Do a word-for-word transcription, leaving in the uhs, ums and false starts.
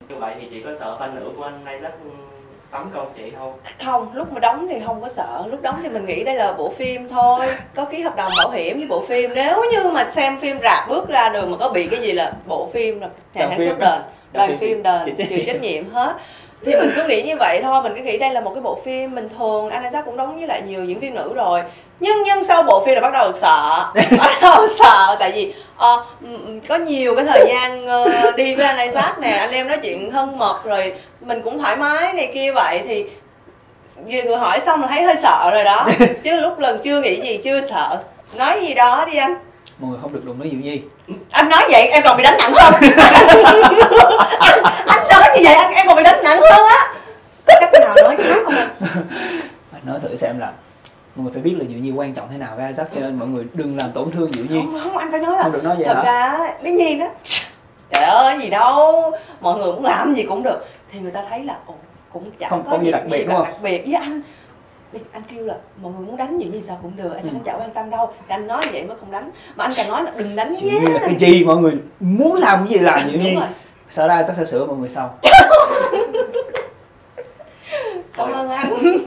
Như vậy thì chị có sợ fan nữ của anh Isaac tấn công chị không? Không, lúc mà đóng thì không có sợ. Lúc đóng thì mình nghĩ đây là bộ phim thôi, có ký hợp đồng bảo hiểm với bộ phim. Nếu như mà xem phim rạp bước ra đường mà có bị cái gì là bộ phim là nhà sản xuất đền, đoàn phim đền, chịu trách nhiệm hết. Thì mình cứ nghĩ như vậy thôi, mình cứ nghĩ đây là một cái bộ phim bình thường. Anh Isaac cũng đóng với lại nhiều diễn viên nữ rồi. Nhưng nhưng sau bộ phim là bắt đầu sợ, bắt đầu sợ tại vì uh, có nhiều cái thời gian uh, đi với anh Isaac nè, anh em nói chuyện thân mật rồi mình cũng thoải mái này kia vậy thì vừa người hỏi xong là thấy hơi sợ rồi đó. Chứ lúc lần chưa nghĩ gì, chưa sợ. Nói gì đó đi anh. Mọi người không được đụng nói Diệu Nhi. Anh nói vậy em còn bị đánh nặng hơn. anh, anh nói như vậy anh em còn bị đánh nặng hơn á. Có cách nào nói khác không anh? Nói thử xem là mọi người phải biết là Diệu Nhi quan trọng thế nào với Isaac, cho nên mọi người đừng làm tổn thương Diệu Nhi. Không, không anh phải nói là không được nói vậy thật hả? ra Bé Nhi đó, trời ơi gì đâu, mọi người muốn làm gì cũng được thì người ta thấy là ồ cũng chẳng không có có gì đặc biệt đúng không? Đặc biệt với anh. Anh kêu là mọi người muốn đánh Diệu Nhi sao cũng được, anh sẽ không chả quan tâm đâu. Thì anh nói vậy mới không đánh, mà anh càng nói là đừng đánh Diệu Nhi là cái gì mọi người muốn làm cái gì làm Diệu Nhi. Rồi. Sau ra Isaac sẽ sửa mọi người sau.